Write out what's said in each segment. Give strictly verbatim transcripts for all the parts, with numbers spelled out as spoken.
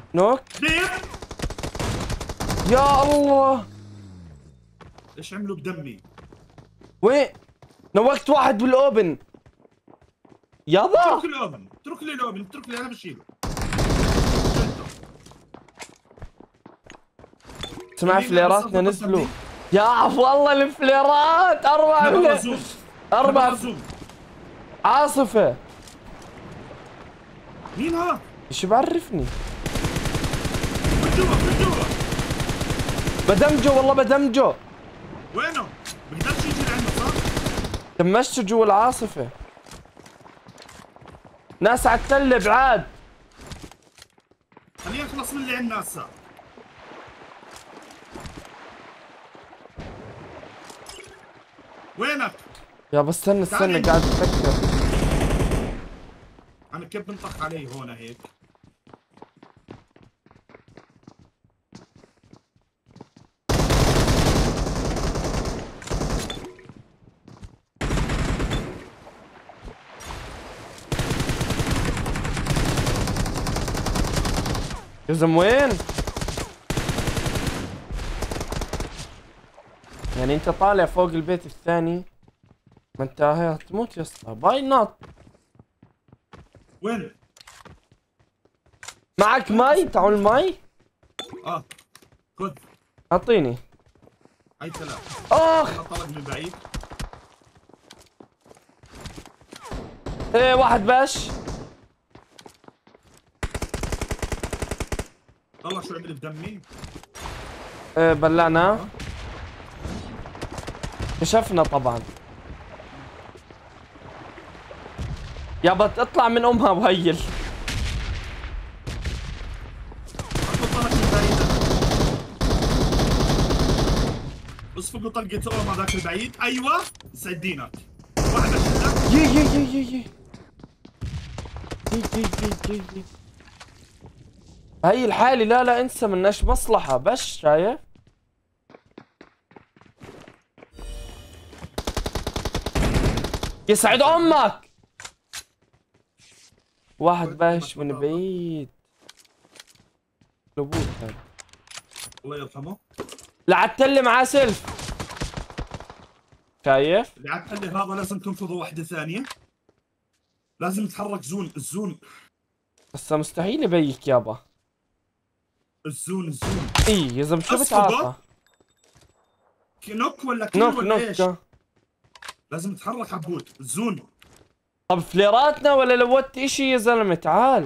نوك. ليه؟ يا الله ايش عملوا بدمي؟ وين؟ نوكت واحد بالاوبن يابا. اترك الاوبن، اترك لي الاوبن، اترك لي انا بشيله. اسمع فليراتنا نزلوا. يا والله الفليرات اربعة برا فلير. زوم، اربعة برا ف... زوم. عاصفة. مين هذا؟ ايش بعرفني؟ من جوا من جوا. بدمجه والله بدمجه. وينه؟ بقدرش يجي لعندنا صح؟ دمجته جوا العاصفة. ناس على التلة بعاد. خلينا نخلص من اللي عندنا هسه. وينك؟ يا بس استنى استنى قاعد افكر. انا كيف بنطخ علي هون هيك؟ يا زلمة وين؟ يعني انت طالع فوق البيت الثاني ما انت هي هتموت يا اسطى. باي نوت. وين؟ معك مي؟ تعال المي؟ اه خذ. اعطيني. هاي ثلاث. اخ طلق من بعيد. ايه واحد باش. طلع شو عمل بدمي. ايه بلعنا. كشفنا طبعا. يابا تطلع من امها وهيل. طلق من بعيد. اصفقوا طلقة ام هذاك البعيد. ايوه يسعد دينك. واحد اشيلك. يي يي يي يي يي يي يي يي يي. هي الحالة لا لا انسى مناش مصلحة بس شايف. يسعد امك. واحد باش من بعيد. لبوت هذا. الله يرحمه. لعتلي معاه سلف. شايف؟ اللي عاد لي هذا لازم تنفضوا واحدة ثانية. لازم يتحرك زون الزون. هسه مستحيل يبيك يابا. الزون الزون. اي يا زلمه شو بتعاطى؟ نوك ولا كيل نوك ولا نوك ايش؟ لازم تتحرك عبود الزون. طب فليراتنا ولا لوت اشي يا زلمه تعال.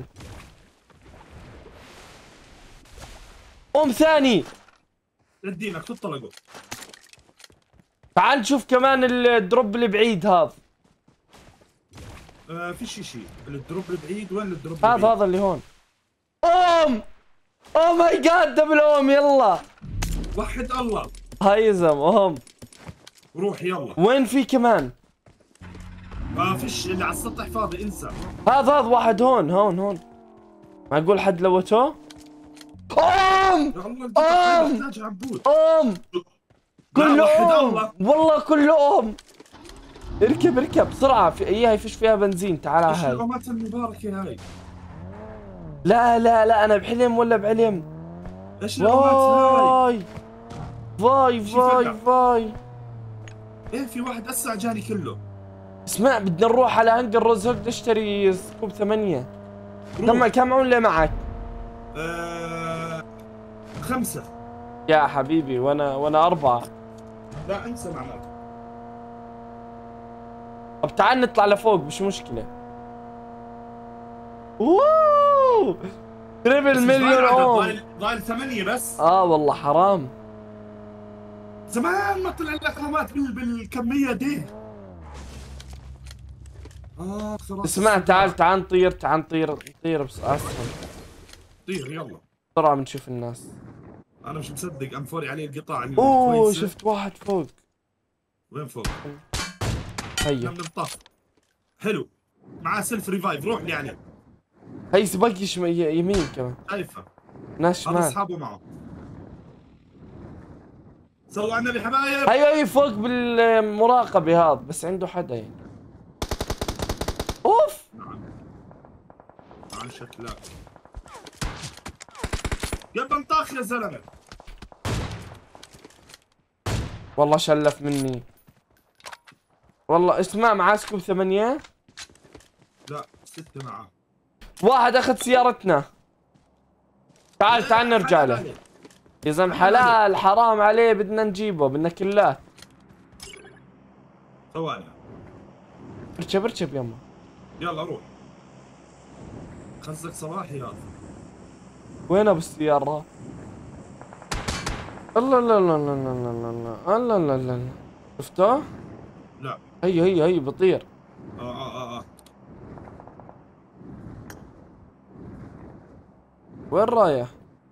قوم ثاني. ادينك تطلقوا. تعال نشوف كمان الدروب اللي بعيد هذا. آه فيش شيء. الدروب البعيد وين الدروب هذا البعيد؟ هذا اللي هون. اوم اوه ماي جاد دبل اوم يلا. وحد الله. هاي يا زلمه اوم. روح يلا. وين في كمان؟ ما فيش اللي على السطح فاضي انسى. هذا هذا واحد هون هون هون. معقول حد لوته؟ اوم يا الله اوم محتاج عبود. اوم كله اوم الله. والله كله اوم. اركب اركب بسرعة في اياها فيش فيها بنزين. تعال ايش هاي. الأومات المباركة هاي؟ لا لا لا انا بحلم ولا بعلم. ايش الأومات هاي؟ فاي فاي فاي فاي. ايه في واحد هسه جاني كله. اسمع بدنا نروح على هنجر روز هوك نشتري سكوب ثمانية. كم كم عملة معك؟ آه... خمسة. يا حبيبي وانا وانا أربعة. لا انسى معناته. طب تعال نطلع لفوق مش مشكلة. اوه تريبل مليون اوم. ضايل ضايل ثمانية بس. اه والله حرام. زمان ما طلع لك اومات بال... بالكمية دي. اه خلاص. اسمع تعال تعال نطير تعال نطير نطير بس اسهل. طير يلا. بسرعة بنشوف الناس. انا مش مصدق ام فوري عليه القطاع. اوه شفت واحد فوق. وين فوق؟ هيا من الطف. حلو. معاه سيلف ريفايف روح لي عليه. هي سبقي شم... يمين كمان. شايفه. ناس هذا شمال. اصحابه معه. صلوا على النبي حبايب. ايوه ايوه فوق بالمراقبة هذا بس عنده حدا يعني. اوف نعم. نعم شكلك. يا بنطاخ يا زلمه. والله شلف مني. والله اسمع، معاه سكوب ثمانية. لا ستة معاه. واحد اخذ سيارتنا. تعال تعال نرجع حلال له. عليك. يا زلمة حلال عليك. حلال، حرام عليه، بدنا نجيبه، بدنا كلات. ثواني. اركب اركب يما. يلا روح. خزك صباحي هذا. وين ابو السيارة؟ الله لا لا لا لا لا لا الله لا لا لا. شفته؟ لا. هي هي هي بطير. اه اه اه اه. وين رايح؟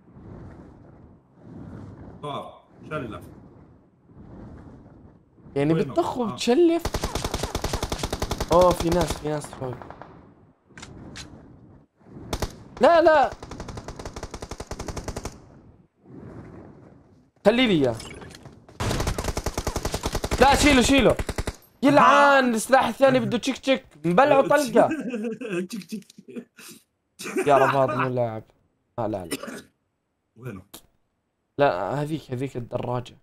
طار شلف. يعني وينه؟ بتطخ آه. وبتشلف؟ اوه في ناس في ناس فوق. لا لا خلي لي اياه. لا شيله شيله. يلعن السلاح الثاني بده تشك تشك مبلعه طلقه. تشك تشك. يا رب هذا مو لاعب. لا لا لا وينه؟ لا هذيك هذيك الدراجة.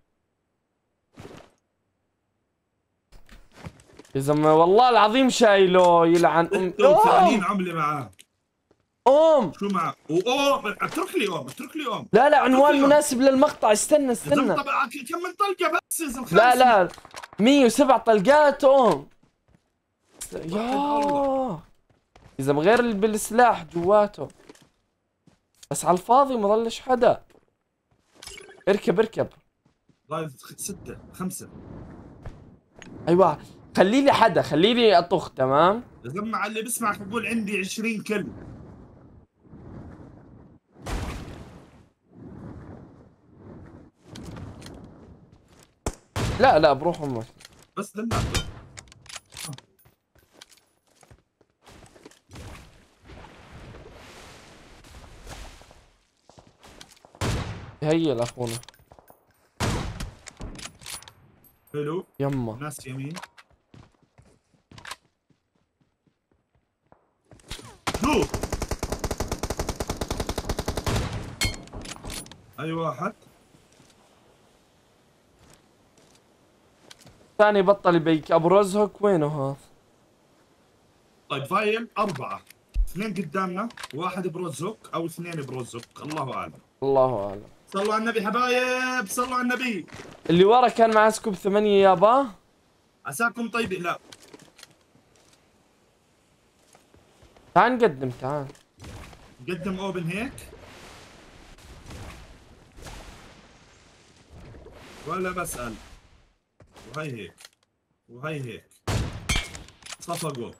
يا زلمة والله العظيم شايله يلعن ام. ستة وثمانين عملة معاه. ام شو معاه؟ وأوم اترك لي أوم اترك لي أوم. لا لا عنوان مناسب للمقطع. استنى استنى. طب كمل طلقة بس يا زلمة. لا لا مية وسبع طلقات ام. يا يا زلمة غير اللي بالسلاح جواته. بس على الفاضي ما ضلش حدا. اركب اركب. ضايل ستة خمسة. ايوه خلي لي حدا، خلي لي اطخ. تمام يا زلمة على اللي بسمعك بقول عندي عشرين كل. لا لا بروح امك. بس دلعك. هيا لاخونا. حلو. يما ناس يمين. شو؟ اي واحد. ثاني بطل يبيك. ابو رزهك وينه هذا؟ طيب فايل أربعة. اثنين قدامنا، واحد بروزوك أو اثنين بروزوك، الله أعلم. الله اعلم. صلوا على النبي حبايب، صلوا على النبي. اللي ورا كان معاه سكوب ثمانية يابا. عساكم طيبين. لا تعال نقدم تعال. قدم اوبن هيك ولا بسأل. وهي هيك وهي هيك صفقوا.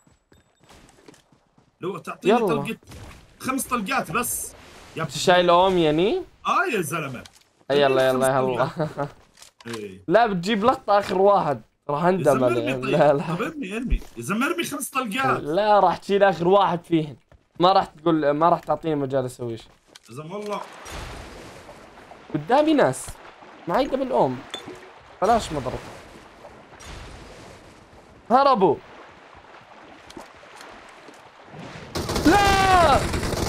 لو تعطيني يلا. طلقة خمس طلقات بس يا انت شايل اوم يعني؟ اه يا زلمة. يلا يلا خمس يلا. طلقات. ايه لا بتجيب لقطة اخر واحد راح يا اندم زلمة عليه. ارمي. لا طيب لا طب ارمي ارمي يا زلمة ارمي خمس طلقات. لا راح تشيل اخر واحد فيهن. ما راح تقول، ما راح تعطيني مجال اسوي شيء. يا زلمة والله قدامي ناس معي دبل اوم. بلاش مضرب. هربوا. لا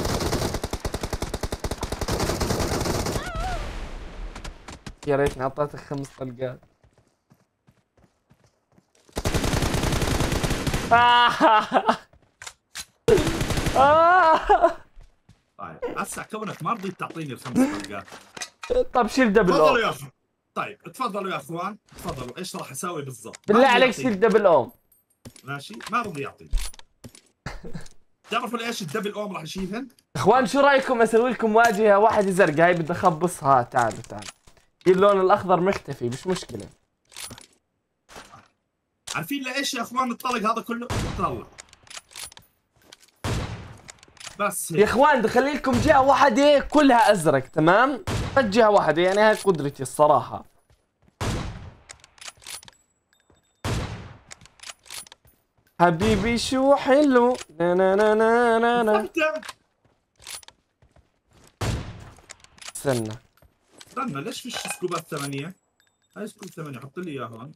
يا ريتني اعطيتك خمس طلقات. طيب هسه كونك ما رضيت تعطيني الخمس طلقات. طب شيل دبل تفضلوا اوم. يا اخوان. طيب تفضلوا يا اخوان تفضلوا. ايش راح اسوي بالضبط؟ بالله عليك شيل دبل اوم. ماشي ما رضي يعطيني. تعرفوا ليش الدبل اوم راح يشيلهن؟ اخوان شو رايكم اسوي لكم واجهه واحده زرقاء؟ هاي بدي اخبصها. تعالوا تعالوا. اللون الاخضر مختفي مش مشكله. عارفين ليش يا اخوان الطلق هذا كله؟ طلع بس يا هيك. اخوان خلي لكم جهه واحده كلها ازرق. تمام بس جهه واحده يعني هاي قدرتي الصراحه. حبيبي شو حلو. نا نا نا نا نا نا. استنى استنى ليش فيش سكوبات ثمانية؟ هاي سكوب ثمانية حط لي اياها هون.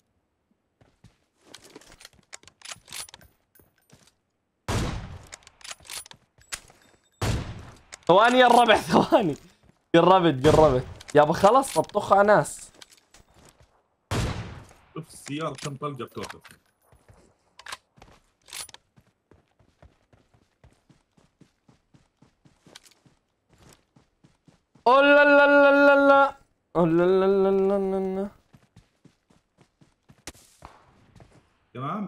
ثواني يا الربع ثواني. قربت قربت يابا خلاص طبطخ على ناس. شوف السيارة كم طلقة بتوقف. اوه لا لا لا لا لا اوه لا لا لا لا لا لا. تمام.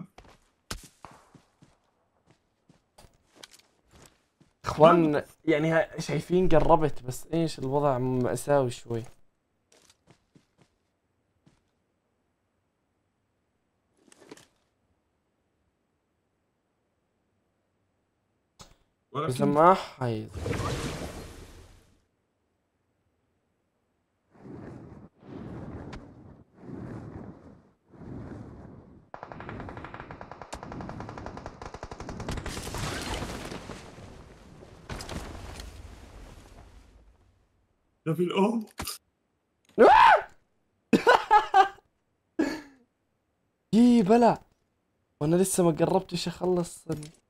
اخوان يعني ها- شايفين قربت بس ايش الوضع مأساوي شوي. اذا ولكن ما حيض ده في الأم. يي بلا وانا لسه ما قربتش اخلص.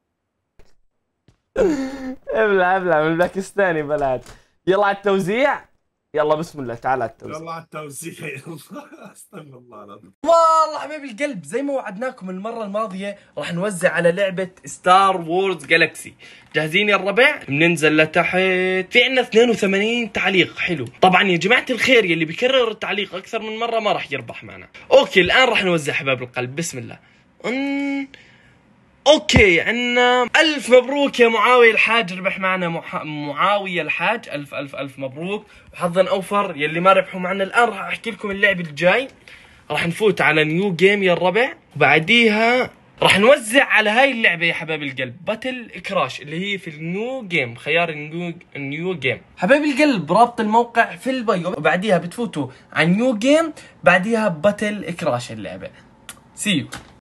ابلع ابلع من الباكستاني بلاد. يلا على التوزيع. يلا بسم الله تعال على التوزيع. يلا على التوزيع يلا. استنى الله العظيم. والله حبيب القلب زي ما وعدناكم المرة الماضية راح نوزع على لعبة ستار وورز جالكسي. جاهزين يا الربع؟ بننزل لتحت. في عندنا اثنين وثمانين تعليق حلو. طبعا يا جماعة الخير يلي بيكرر التعليق أكثر من مرة ما راح يربح معنا. أوكي الآن راح نوزع حباب القلب بسم الله. أن... اوكي عندنا الف مبروك يا معاوية الحاج. ربح معنا مح... معاوية الحاج. الف الف الف مبروك وحظا اوفر. يلي ما ربحوا معنا الان راح احكي لكم اللعب الجاي. راح نفوت على نيو جيم يا الربع وبعديها راح نوزع على هاي اللعبة يا حبايب القلب باتل كراش اللي هي في النيو جيم. خيار النيو النيو جيم حبايب القلب. رابط الموقع في البايو وبعديها بتفوتوا على نيو جيم بعديها باتل كراش اللعبة. سيو